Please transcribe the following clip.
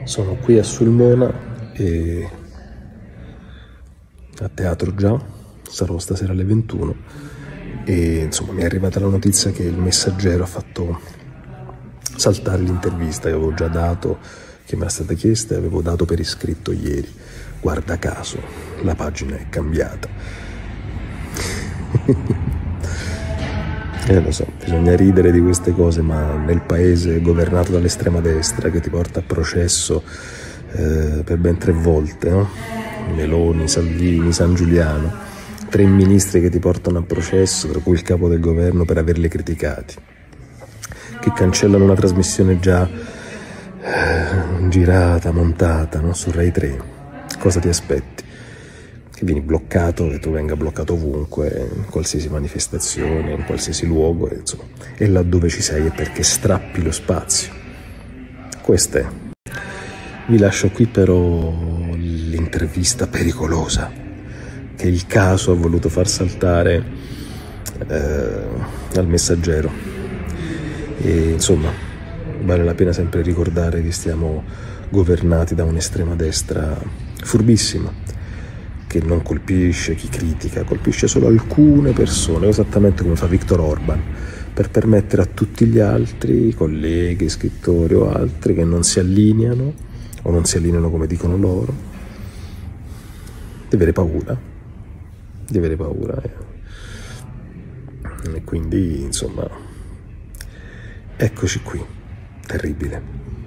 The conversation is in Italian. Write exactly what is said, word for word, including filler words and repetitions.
Sono qui a Sulmona e a teatro già, sarò stasera alle ventuno e insomma mi è arrivata la notizia che il Messaggero ha fatto saltare l'intervista che avevo già dato, che mi era stata chiesta e avevo dato per iscritto ieri. Guarda caso, la pagina è cambiata. Eh, lo so, bisogna ridere di queste cose, ma nel paese governato dall'estrema destra che ti porta a processo eh, per ben tre volte, no? Meloni, Salvini, San Giuliano, tre ministri che ti portano a processo, tra cui il capo del governo per averli criticati, che cancellano una trasmissione già eh, girata, montata, no? Su Rai tre. Cosa ti aspetti? Che vieni bloccato, che tu venga bloccato ovunque, in qualsiasi manifestazione, in qualsiasi luogo, e, insomma, e laddove ci sei è perché strappi lo spazio. Questo è. Vi lascio qui però l'intervista pericolosa che il caso ha voluto far saltare eh, al Messaggero. E insomma, vale la pena sempre ricordare che stiamo governati da un'estrema destra furbissima, che non colpisce chi critica, colpisce solo alcune persone, esattamente come fa Viktor Orban, per permettere a tutti gli altri, colleghi, scrittori o altri, che non si allineano, o non si allineano come dicono loro, di avere paura, di avere paura. Eh. E quindi, insomma, eccoci qui, terribile.